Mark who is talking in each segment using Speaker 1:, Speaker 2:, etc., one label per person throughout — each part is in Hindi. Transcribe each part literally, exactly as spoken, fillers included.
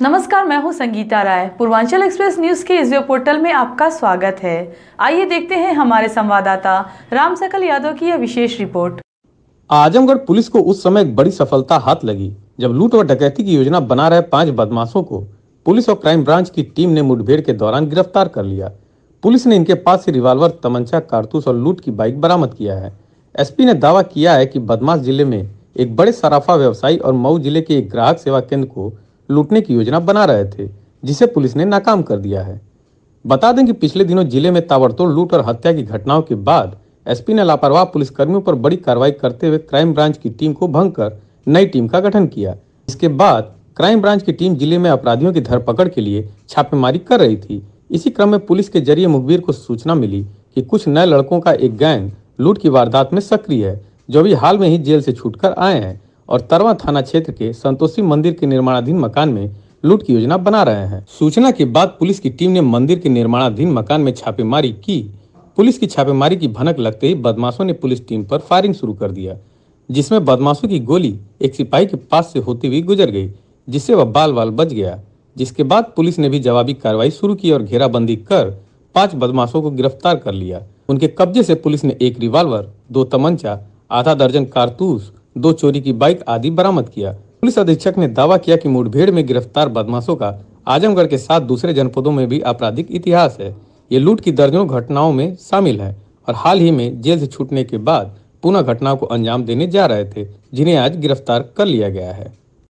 Speaker 1: नमस्कार, मैं हूं संगीता राय। पूर्वांचल एक्सप्रेस न्यूज के इस वेब पोर्टल में आपका स्वागत है। आइए देखते हैं हमारे संवाददाता राम सकल यादव की यह विशेष रिपोर्ट।
Speaker 2: आजमगढ़ पुलिस को उस समय एक बड़ी सफलता हाथ लगी जब लूट और डकैती की योजना बना रहे पांच बदमाशों को पुलिस और क्राइम ब्रांच की टीम ने मुठभेड़ के दौरान गिरफ्तार कर लिया। पुलिस ने इनके पास से रिवाल्वर, तमंचा, कारतूस और लूट की बाइक बरामद किया है। एसपी ने दावा किया है कि बदमाश जिले में एक बड़े सराफा व्यवसायी और मऊ जिले के एक ग्राहक सेवा केंद्र को लूटने की योजना बना रहे थे, जिसे पुलिस ने नाकाम कर दिया है। बता दें कि पिछले दिनों जिले में ताबड़तोड़ लूट और हत्या की घटनाओं के बाद एसपी ने लापरवाह पुलिसकर्मियों पर बड़ी कार्रवाई करते हुए क्राइम ब्रांच की टीम को भंग कर नई टीम का गठन किया। इसके बाद क्राइम ब्रांच की टीम जिले में अपराधियों की धरपकड़ के लिए छापेमारी कर रही थी। इसी क्रम में पुलिस के जरिए मुखबिर को सूचना मिली कि कुछ नए लड़कों का एक गैंग लूट की वारदात में सक्रिय है, जो अभी हाल में ही जेल से छूटकर आए हैं और तरवा थाना क्षेत्र के संतोषी मंदिर के निर्माणाधीन मकान में लूट की योजना बना रहे हैं। सूचना के बाद पुलिस की टीम ने मंदिर के निर्माणाधीन मकान में छापेमारी की। पुलिस की छापेमारी की भनक लगते ही बदमाशों ने पुलिस टीम पर फायरिंग शुरू कर दिया, जिसमें बदमाशों की गोली एक सिपाही के पास से होती हुई गुजर गई, जिससे वह बाल बाल बच गया। जिसके बाद पुलिस ने भी जवाबी कार्रवाई शुरू की और घेराबंदी कर पांच बदमाशों को गिरफ्तार कर लिया। उनके कब्जे से पुलिस ने एक रिवाल्वर, दो तमंचा, आधा दर्जन कारतूस, दो चोरी की बाइक आदि बरामद किया। पुलिस अधीक्षक ने दावा किया कि मुठभेड़ में गिरफ्तार बदमाशों का आजमगढ़ के साथ दूसरे जनपदों में भी आपराधिक इतिहास है। ये लूट की दर्जनों घटनाओं में शामिल है और हाल ही में जेल से छूटने के बाद पुनः घटनाओं को अंजाम देने जा रहे थे, जिन्हें आज गिरफ्तार कर लिया गया है।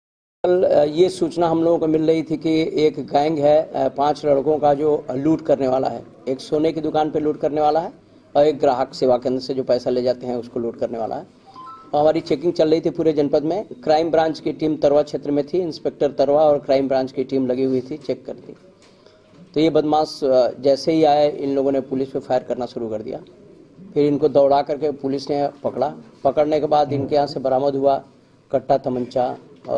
Speaker 3: कल ये सूचना हम लोगों को मिल रही थी कि एक गैंग है पांच लड़कों का जो लूट करने वाला है। एक सोने की दुकान पे लूट करने वाला है और एक ग्राहक सेवा केंद्र से जो पैसा ले जाते हैं उसको लूट करने वाला है। और हमारी चेकिंग चल रही थी पूरे जनपद में। क्राइम ब्रांच की टीम तरवा क्षेत्र में थी, इंस्पेक्टर तरवा और क्राइम ब्रांच की टीम लगी हुई थी चेक करती। तो ये बदमाश जैसे ही आए इन लोगों ने पुलिस पे फायर करना शुरू कर दिया। फिर इनको दौड़ा करके पुलिस ने पकड़ा। पकड़ने के बाद इनके यहाँ से बरामद हुआ कट्टा, तमंचा,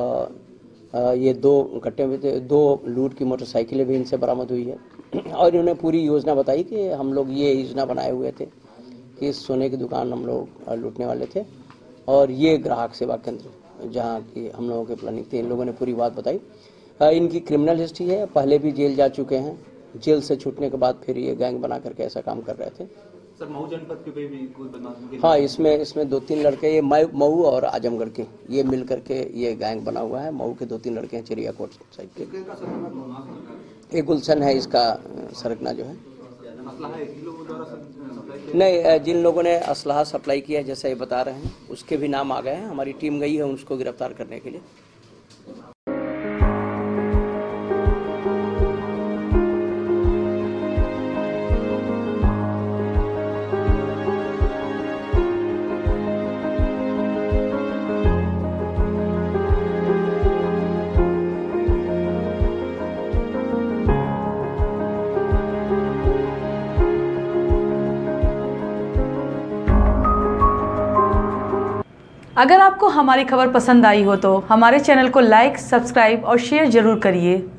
Speaker 3: ये दो कट्टे में थे, दो लूट की मोटरसाइकिलें भी इनसे बरामद हुई है। और इन्होंने पूरी योजना बताई कि हम लोग ये योजना बनाए हुए थे कि सोने की दुकान हम लोग लूटने वाले थे और ये ग्राहक सेवा केंद्र जहाँ की हम लोगों की प्लानिंग थी। इन लोगों ने पूरी बात बताई। इनकी क्रिमिनल हिस्ट्री है, पहले भी जेल जा चुके हैं। जेल से छूटने के बाद फिर ये गैंग बना करके ऐसा काम कर रहे थे।
Speaker 4: सर, मऊ जनपद के भी कोई बदमाश?
Speaker 3: हाँ, इसमें इसमें दो तीन लड़के, ये मऊ और आजमगढ़ के ये मिल करके ये गैंग बना हुआ है। मऊ के दो तीन लड़के हैं चिड़ियाकोट साइड के। एक गुलशन है इसका सरगना जो है। नहीं, जिन लोगों ने असलहा सप्लाई किया है जैसा ये बता रहे हैं उसके भी नाम आ गए हैं। हमारी टीम गई है उसको गिरफ्तार करने के लिए।
Speaker 1: अगर आपको हमारी खबर पसंद आई हो तो हमारे चैनल को लाइक, सब्सक्राइब और शेयर जरूर करिए।